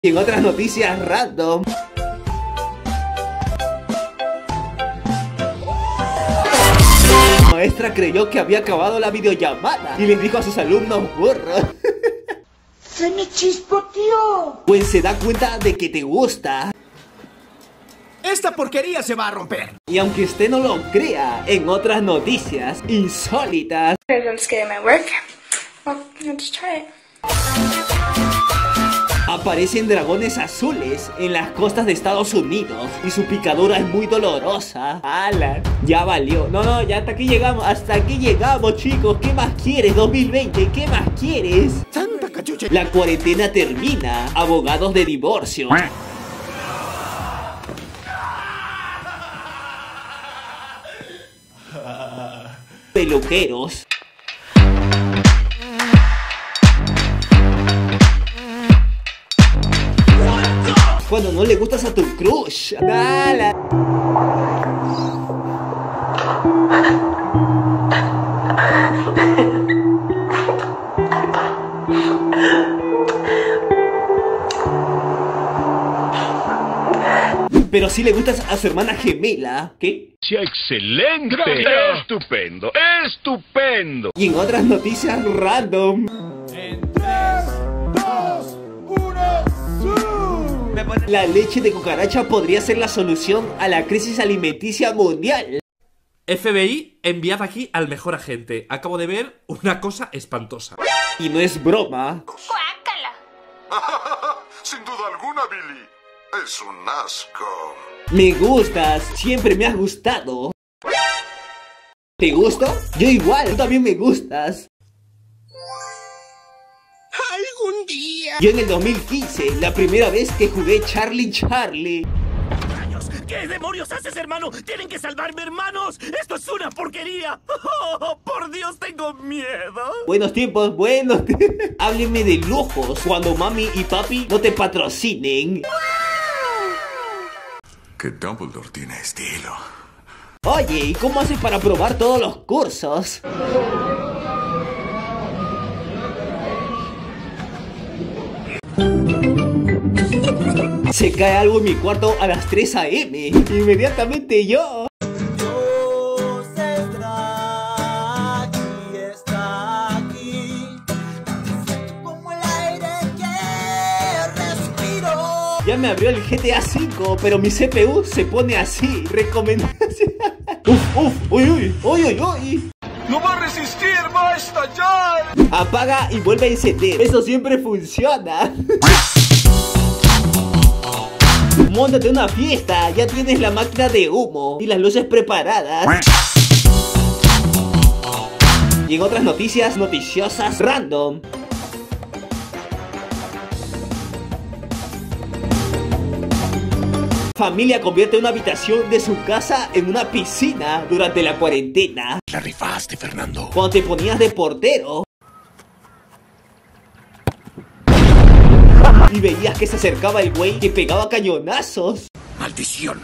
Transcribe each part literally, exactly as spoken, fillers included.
Y en otras noticias random, la maestra creyó que había acabado la videollamada y les dijo a sus alumnos burros. ¡Se me chispoteó! Pues se da cuenta de que te gusta. ¡Esta porquería se va a romper! Y aunque usted no lo crea, en otras noticias insólitas, I'm just getting my work. Well, I'll just try it. aparecen dragones azules en las costas de Estados Unidos y su picadura es muy dolorosa. ¡Hala! Ya valió. No, no, ya hasta aquí llegamos. Hasta aquí llegamos, chicos. ¿Qué más quieres, dos mil veinte? ¿Qué más quieres? ¡Santa cachucha! La cuarentena termina. Abogados de divorcio. Peluqueros. Cuando no le gustas a tu crush. ¡Dala! Pero si le gustas a su hermana gemela. ¿Qué? ¡Sí, excelente! ¡Estupendo! ¡Estupendo! Y en otras noticias random, la leche de cucaracha podría ser la solución a la crisis alimenticia mundial. F B I, enviad aquí al mejor agente. Acabo de ver una cosa espantosa. Y no es broma. ¡Guácala! Sin duda alguna, Billy. Es un asco. Me gustas, siempre me has gustado. ¿Te gusto? Yo igual, tú también me gustas. ¡Algún día! Yo en el dos mil quince, la primera vez que jugué Charlie Charlie. ¿Qué demonios haces, hermano? ¡Tienen que salvarme, hermanos! ¡Esto es una porquería! ¡Oh, por Dios, tengo miedo! Buenos tiempos, buenos tiempos. Háblenme de lujos cuando mami y papi no te patrocinen. Que Dumbledore tiene estilo. Oye, ¿y cómo haces para probar todos los cursos? Se cae algo en mi cuarto a las tres a eme. Inmediatamente yo. Dios está aquí, está aquí. Como el aire que respiro. Ya me abrió el G T A cinco, pero mi C P U se pone así. Recomendación. Uf, uf, uy, uy, uy, uy, uy. ¡No va a resistir! ¡Va a estallar! Apaga y vuelve a encender. Eso siempre funciona. Móntate una fiesta, ya tienes la máquina de humo y las luces preparadas. Y en otras noticias noticiosas random, familia convierte una habitación de su casa en una piscina durante la cuarentena. La rifaste, Fernando. Cuando te ponías de portero y veías que se acercaba el güey que pegaba cañonazos. ¡Maldición!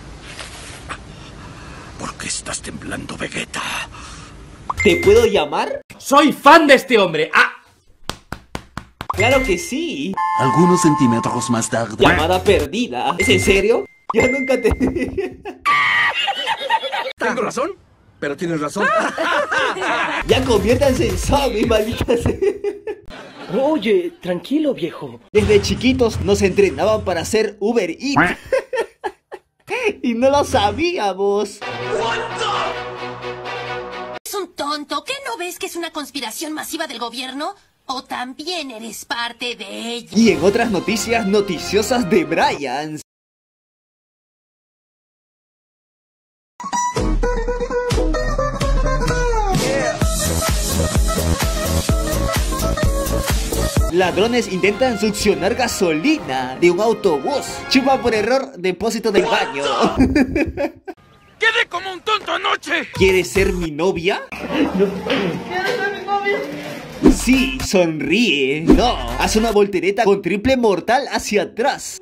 ¿Por qué estás temblando, Vegeta? ¿Te puedo llamar? ¡Soy fan de este hombre! ¡Ah! ¡Claro que sí! Algunos centímetros más tarde. Llamada perdida. ¿Es en serio? Ya nunca te... ¿Tengo razón? Pero tienes razón. Ya conviértanse en zombies, malditas. Oye, tranquilo, viejo. Desde chiquitos nos entrenaban para hacer Uber Eats. Y no lo sabíamos. ¿Es un tonto? ¿Qué no ves que es una conspiración masiva del gobierno? ¿O también eres parte de ella? Y en otras noticias noticiosas de Brian. Ladrones intentan succionar gasolina de un autobús. Chupa por error depósito del baño. ¡Quedé como un tonto anoche! ¿Quieres ser mi novia? ¿Quieres ser mi novia? Sí, sonríe. No, haz una voltereta con triple mortal hacia atrás.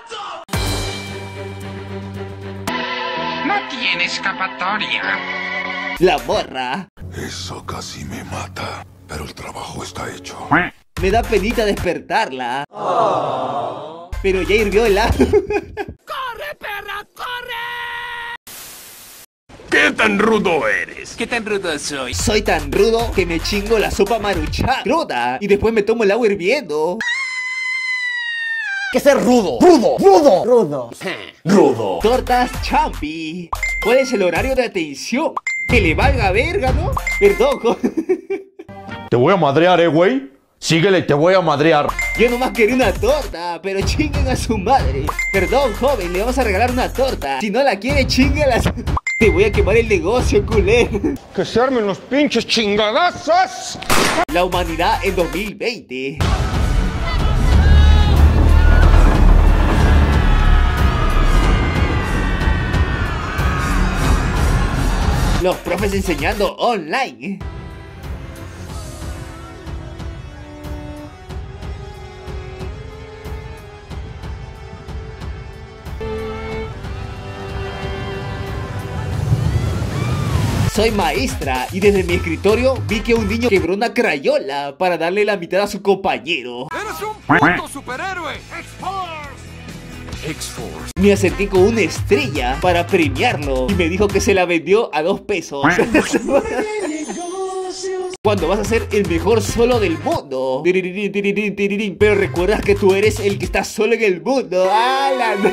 No tiene escapatoria. La morra. Eso casi me mata. Pero el trabajo está hecho. Me da penita despertarla. Oh. pero ya hirvió el agua. ¡Corre, perra, corre! ¿Qué tan rudo eres? ¿Qué tan rudo soy? Soy tan rudo que me chingo la sopa Maruchan cruda y después me tomo el agua hirviendo. Que ser rudo, rudo, rudo, rudo, Rudo. Tortas Champi. ¿Cuál es el horario de atención? Que le valga verga, ¿no? Perdón, jo- Te voy a madrear, eh, güey. Síguele, te voy a madrear. Yo nomás quería una torta, pero chinguen a su madre. Perdón, joven, le vamos a regalar una torta. Si no la quiere, chingala. Te voy a quemar el negocio, culé. Que se armen los pinches chingadazos. La humanidad en dos mil veinte. Los profes enseñando online. Soy maestra y desde mi escritorio vi que un niño quebró una crayola para darle la mitad a su compañero. ¡Eres un puto superhéroe! X-Force. Me acerqué con una estrella para premiarlo y me dijo que se la vendió a dos pesos. Cuando vas a ser el mejor solo del mundo. Pero recuerdas que tú eres el que está solo en el mundo. ¡Alan!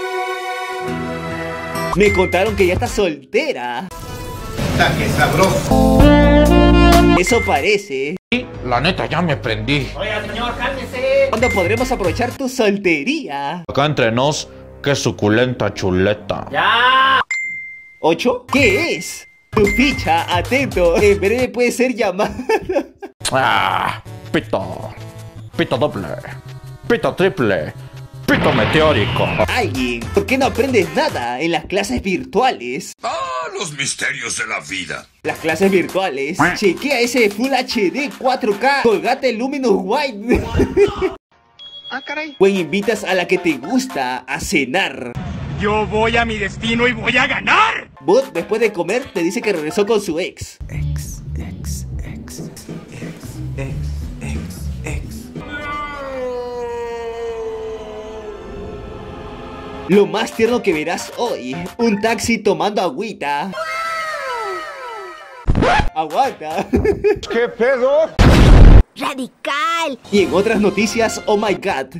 Me contaron que ya estás soltera. ¡Qué sabroso! Eso parece. La neta, ya me prendí. Oiga, señor, cálmese. ¿Cuándo podremos aprovechar tu soltería? Acá entre nos, qué suculenta chuleta. Ya. ¿Ocho? ¿Qué es? Tu ficha, atento. En breve puede ser llamada. Ah, pito. Pito doble. Pito triple. Pito meteórico. Alguien, ¿por qué no aprendes nada en las clases virtuales? Ah, los misterios de la vida. Las clases virtuales. Chequea ese Full H D cuatro K. Colgate el Luminous White. Ah, caray. O invitas a la que te gusta a cenar. Yo voy a mi destino y voy a ganar. Bot, después de comer, te dice que regresó con su ex. X, X, X, X, X, X, X. Lo más tierno que verás hoy. Un taxi tomando agüita. Aguanta. ¿Qué pedo? ¡Radical! Y en otras noticias, oh my god.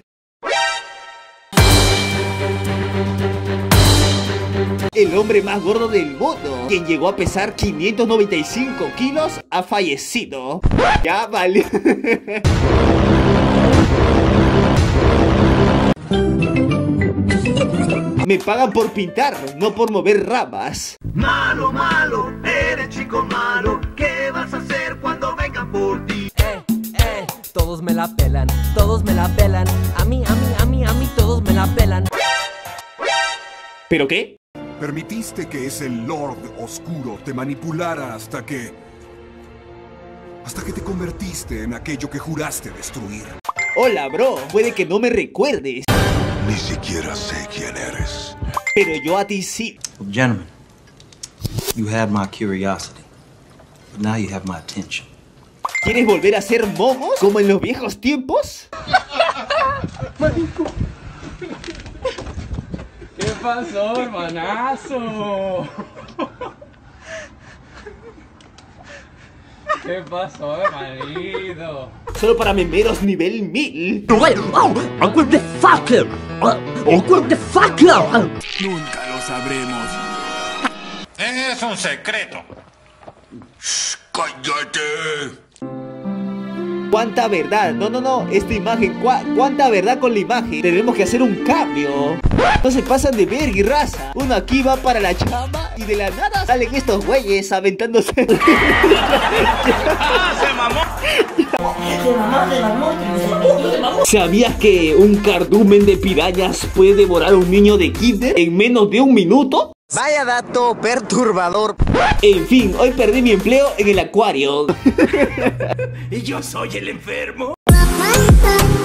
El hombre más gordo del mundo, quien llegó a pesar quinientos noventa y cinco kilos, ha fallecido. Ya vale. Me pagan por pintar, no por mover ramas. Malo, malo, eres chico malo. ¿Qué vas a hacer cuando vengan por ti? Eh, eh, todos me la pelan, todos me la pelan. A mí, a mí, a mí, a mí, todos me la pelan. ¿Pero qué? Permitiste que ese Lord Oscuro te manipulara hasta que... hasta que te convertiste en aquello que juraste destruir. Hola, bro. Puede que no me recuerdes, Ni siquiera sé quién eres. pero yo a ti sí. Gentlemen, you had my curiosity, but now you have my attention. ¿Quieres volver a ser momos como en los viejos tiempos? ¿Qué pasó, hermanazo? ¿Qué pasó, hermanito? Solo para memeros nivel mil. Nunca lo sabremos. Es un secreto. Shh, ¡cállate! ¿Cuánta verdad? No, no, no. Esta imagen. ¿Cuá- ¿Cuánta verdad con la imagen? Tenemos que hacer un cambio. No se pasan de verga y raza. Uno aquí va para la chamba y de la nada salen estos güeyes aventándose. ¡Ah, se mamó! ¿Sabías que un cardumen de pirañas puede devorar a un niño de kinder en menos de un minuto? Vaya dato perturbador. En fin, hoy perdí mi empleo en el acuario. ¿Y yo soy el enfermo? Bye.